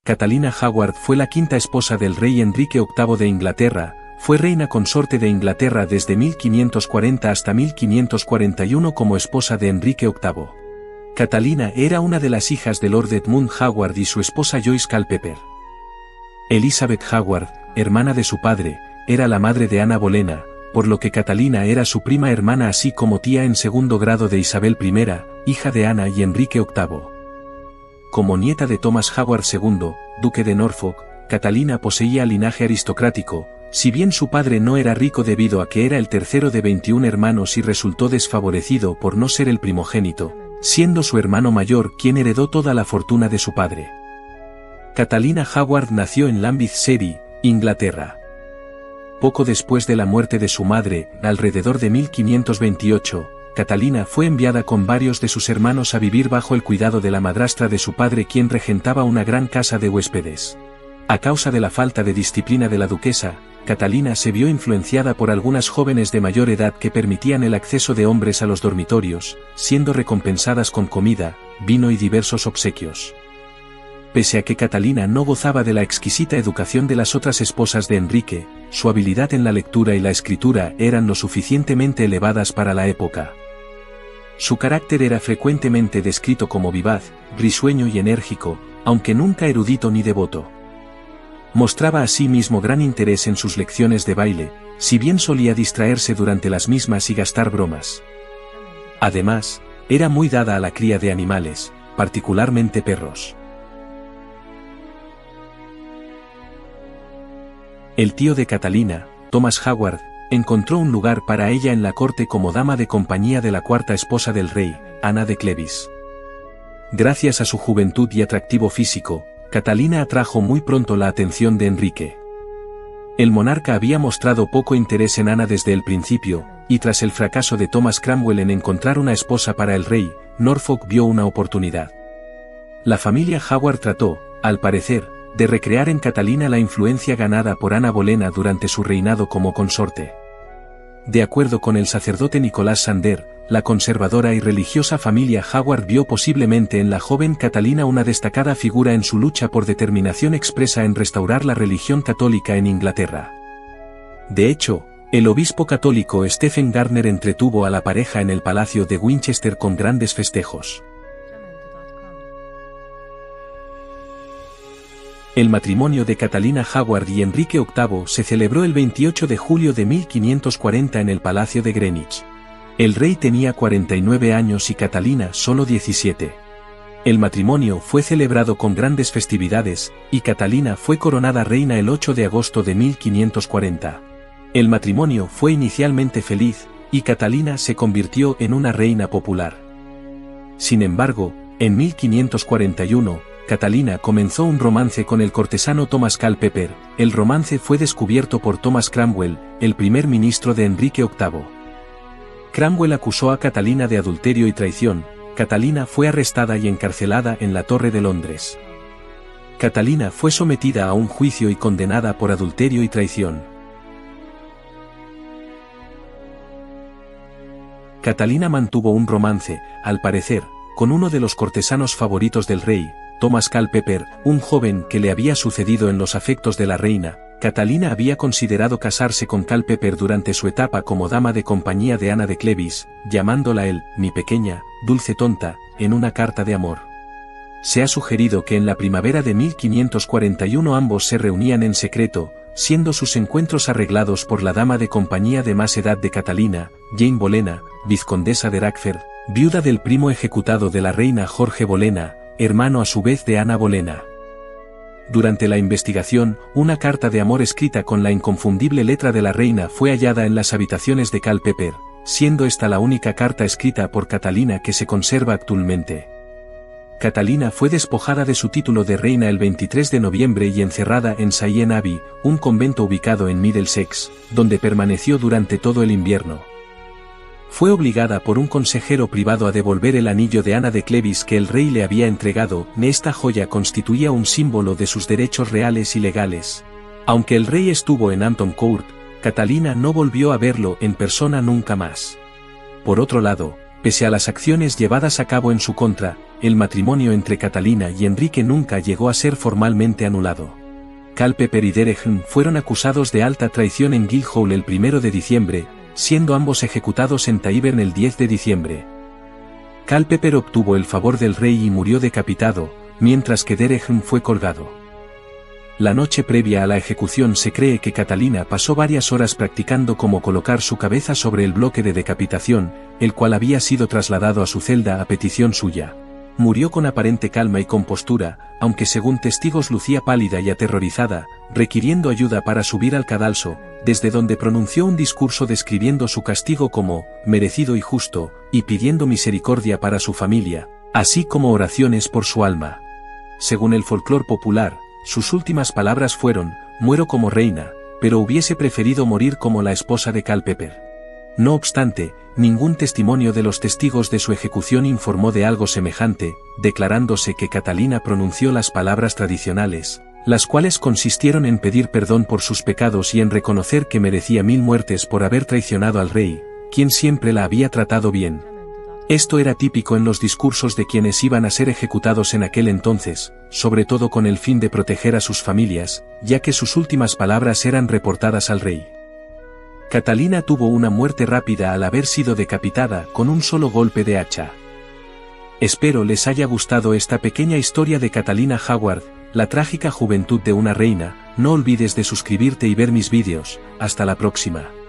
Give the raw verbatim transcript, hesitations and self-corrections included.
Catalina Howard fue la quinta esposa del rey Enrique octavo de Inglaterra. Fue reina consorte de Inglaterra desde mil quinientos cuarenta hasta mil quinientos cuarenta y uno como esposa de Enrique octavo. Catalina era una de las hijas de Lord Edmund Howard y su esposa Joyce Culpeper. Elizabeth Howard, hermana de su padre, era la madre de Ana Bolena, por lo que Catalina era su prima hermana así como tía en segundo grado de Isabel primera, hija de Ana y Enrique octavo. Como nieta de Thomas Howard segundo, duque de Norfolk, Catalina poseía linaje aristocrático, si bien su padre no era rico debido a que era el tercero de veintiún hermanos y resultó desfavorecido por no ser el primogénito, siendo su hermano mayor quien heredó toda la fortuna de su padre. Catalina Howard nació en Lambeth City, Inglaterra. Poco después de la muerte de su madre, alrededor de mil quinientos veintiocho, Catalina fue enviada con varios de sus hermanos a vivir bajo el cuidado de la madrastra de su padre quien regentaba una gran casa de huéspedes. A causa de la falta de disciplina de la duquesa, Catalina se vio influenciada por algunas jóvenes de mayor edad que permitían el acceso de hombres a los dormitorios, siendo recompensadas con comida, vino y diversos obsequios. Pese a que Catalina no gozaba de la exquisita educación de las otras esposas de Enrique, su habilidad en la lectura y la escritura eran lo suficientemente elevadas para la época. Su carácter era frecuentemente descrito como vivaz, risueño y enérgico, aunque nunca erudito ni devoto. Mostraba asimismo gran interés en sus lecciones de baile, si bien solía distraerse durante las mismas y gastar bromas. Además, era muy dada a la cría de animales, particularmente perros. El tío de Catalina, Thomas Howard, encontró un lugar para ella en la corte como dama de compañía de la cuarta esposa del rey, Ana de Clevis. Gracias a su juventud y atractivo físico, Catalina atrajo muy pronto la atención de Enrique. El monarca había mostrado poco interés en Ana desde el principio, y tras el fracaso de Thomas Cromwell en encontrar una esposa para el rey, Norfolk vio una oportunidad. La familia Howard trató, al parecer, de recrear en Catalina la influencia ganada por Ana Bolena durante su reinado como consorte. De acuerdo con el sacerdote Nicolás Sander, la conservadora y religiosa familia Howard vio posiblemente en la joven Catalina una destacada figura en su lucha por determinación expresa en restaurar la religión católica en Inglaterra. De hecho, el obispo católico Stephen Gardner entretuvo a la pareja en el palacio de Winchester con grandes festejos. El matrimonio de Catalina Howard y Enrique octavo se celebró el veintiocho de julio de mil quinientos cuarenta en el Palacio de Greenwich. El rey tenía cuarenta y nueve años y Catalina solo diecisiete. El matrimonio fue celebrado con grandes festividades, y Catalina fue coronada reina el ocho de agosto de mil quinientos cuarenta. El matrimonio fue inicialmente feliz, y Catalina se convirtió en una reina popular. Sin embargo, en mil quinientos cuarenta y uno, Catalina comenzó un romance con el cortesano Thomas Culpeper. El romance fue descubierto por Thomas Cromwell, el primer ministro de Enrique octavo. Cromwell acusó a Catalina de adulterio y traición. Catalina fue arrestada y encarcelada en la Torre de Londres. Catalina fue sometida a un juicio y condenada por adulterio y traición. Catalina mantuvo un romance, al parecer, con uno de los cortesanos favoritos del rey, Thomas Culpeper, un joven que le había sucedido en los afectos de la reina. Catalina había considerado casarse con Culpeper durante su etapa como dama de compañía de Ana de Clevis, llamándola él, mi pequeña, dulce tonta, en una carta de amor. Se ha sugerido que en la primavera de mil quinientos cuarenta y uno ambos se reunían en secreto, siendo sus encuentros arreglados por la dama de compañía de más edad de Catalina, Jane Bolena, vizcondesa de Rackford, viuda del primo ejecutado de la reina Jorge Bolena, hermano a su vez de Ana Bolena. Durante la investigación, una carta de amor escrita con la inconfundible letra de la reina fue hallada en las habitaciones de Culpeper, siendo esta la única carta escrita por Catalina que se conserva actualmente. Catalina fue despojada de su título de reina el veintitrés de noviembre y encerrada en St. Abbey, un convento ubicado en Middlesex, donde permaneció durante todo el invierno. Fue obligada por un consejero privado a devolver el anillo de Ana de Clevis que el rey le había entregado. Esta joya constituía un símbolo de sus derechos reales y legales. Aunque el rey estuvo en Hampton Court, Catalina no volvió a verlo en persona nunca más. Por otro lado, Pese a las acciones llevadas a cabo en su contra, el matrimonio entre Catalina y Enrique nunca llegó a ser formalmente anulado. Culpeper y Dereham fueron acusados de alta traición en Guildhall el primero de diciembre, siendo ambos ejecutados en Tyburn el diez de diciembre. Culpeper obtuvo el favor del rey y murió decapitado, mientras que Dereham fue colgado. La noche previa a la ejecución se cree que Catalina pasó varias horas practicando cómo colocar su cabeza sobre el bloque de decapitación, el cual había sido trasladado a su celda a petición suya. Murió con aparente calma y compostura, aunque según testigos lucía pálida y aterrorizada, requiriendo ayuda para subir al cadalso, desde donde pronunció un discurso describiendo su castigo como merecido y justo, y pidiendo misericordia para su familia, así como oraciones por su alma. Según el folclore popular, sus últimas palabras fueron, muero como reina, pero hubiese preferido morir como la esposa de Culpeper. No obstante, ningún testimonio de los testigos de su ejecución informó de algo semejante, declarándose que Catalina pronunció las palabras tradicionales, las cuales consistieron en pedir perdón por sus pecados y en reconocer que merecía mil muertes por haber traicionado al rey, quien siempre la había tratado bien. Esto era típico en los discursos de quienes iban a ser ejecutados en aquel entonces, sobre todo con el fin de proteger a sus familias, ya que sus últimas palabras eran reportadas al rey. Catalina tuvo una muerte rápida al haber sido decapitada con un solo golpe de hacha. Espero les haya gustado esta pequeña historia de Catalina Howard, la trágica juventud de una reina. No olvides de suscribirte y ver mis vídeos. Hasta la próxima.